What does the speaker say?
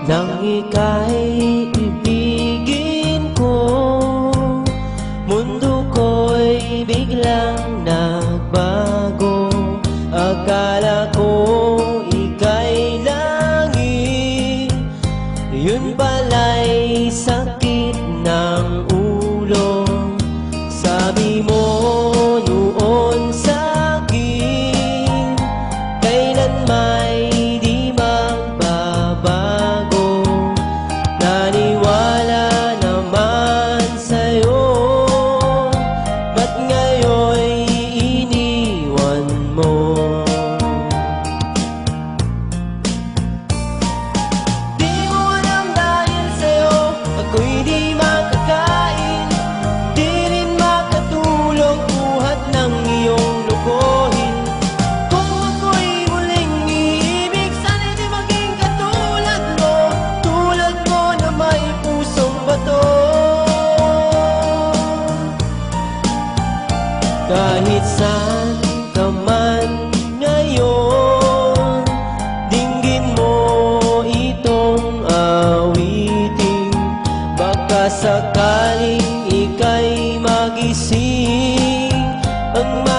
nang ika'y ibigin ko. Mundo ko'y biglang nagbago. Akala ko ika'y langit, yun pala'y sakit ng ulo. Sabi mo noon sa'kin, kailan may di magbabago. Naniwala naman sa'yo, ba't ngayon'y iniwan mo? Di mo alam dahil sa'yo ako'y di makakain, di rin makatulog buhat ng iyong lokohin. Kung ako'y muling iibig, sana'y di maging katulad mo, tulad mo na may pusong bato. Kahit saan ka man ngayon, dinggin mo itong awitin. Baka sakaling ika'y magising, ang